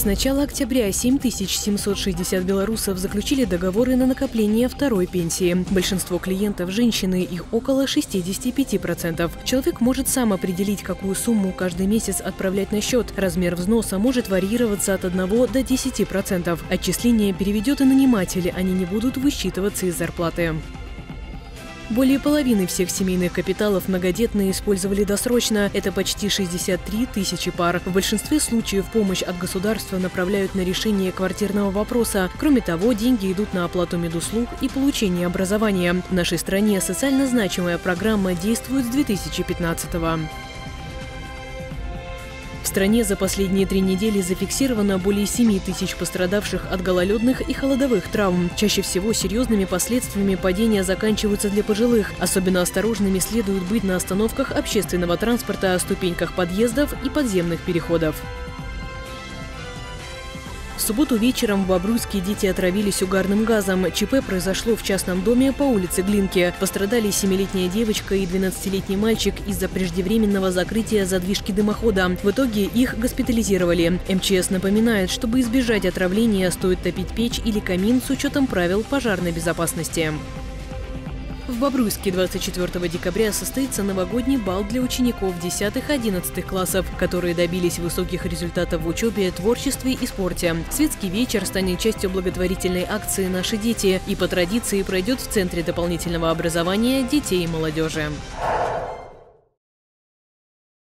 С начала октября 7760 белорусов заключили договоры на накопление второй пенсии. Большинство клиентов – женщины, их около 65%. Человек может сам определить, какую сумму каждый месяц отправлять на счет. Размер взноса может варьироваться от 1 до 10%. Отчисления переведет и наниматель, они не будут высчитываться из зарплаты. Более половины всех семейных капиталов многодетные использовали досрочно. Это почти 63 тысячи пар. В большинстве случаев помощь от государства направляют на решение квартирного вопроса. Кроме того, деньги идут на оплату медуслуг и получение образования. В нашей стране социально значимая программа действует с 2015 года. В стране за последние 3 недели зафиксировано более 7 тысяч пострадавших от гололедных и холодовых травм. Чаще всего серьезными последствиями падения заканчиваются для пожилых. Особенно осторожными следует быть на остановках общественного транспорта, ступеньках подъездов и подземных переходов. В субботу вечером в Бобруйске дети отравились угарным газом. ЧП произошло в частном доме по улице Глинки. Пострадали 7-летняя девочка и 12-летний мальчик из-за преждевременного закрытия задвижки дымохода. В итоге их госпитализировали. МЧС напоминает, чтобы избежать отравления, стоит топить печь или камин с учетом правил пожарной безопасности. В Бобруйске 24 декабря состоится новогодний бал для учеников 10-11 классов, которые добились высоких результатов в учебе, творчестве и спорте. Светский вечер станет частью благотворительной акции «Наши дети» и по традиции пройдет в Центре дополнительного образования детей и молодежи.